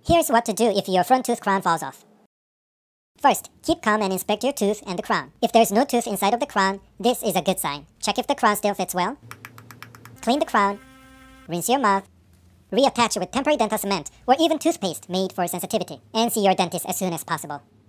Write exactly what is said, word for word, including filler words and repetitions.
Here's what to do if your front tooth crown falls off. First, keep calm and inspect your tooth and the crown. If there's no tooth inside of the crown, this is a good sign. Check if the crown still fits well. Clean the crown. Rinse your mouth. Reattach it with temporary dental cement or even toothpaste made for sensitivity. And see your dentist as soon as possible.